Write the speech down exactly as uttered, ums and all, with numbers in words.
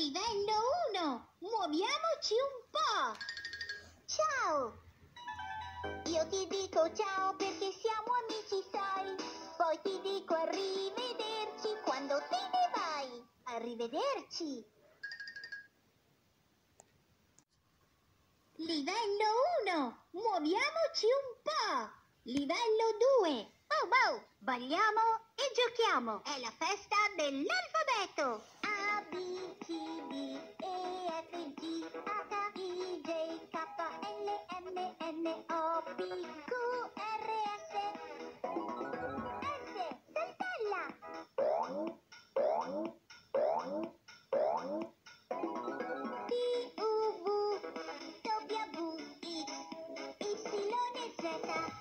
Livello uno, muoviamoci un po'. Ciao! Io ti dico ciao perché siamo amici, sai. Poi ti dico arrivederci quando te ne vai. Arrivederci. Livello uno, muoviamoci un po'. Livello due, Bow bow, balliamo e giochiamo. È la festa dell'alfabeto. A, B, C, D, E, F, G, H, I, J, K, L, M, N, O, P, Q, R, S. S, saltella. T, U, V, W, X, Y, Z.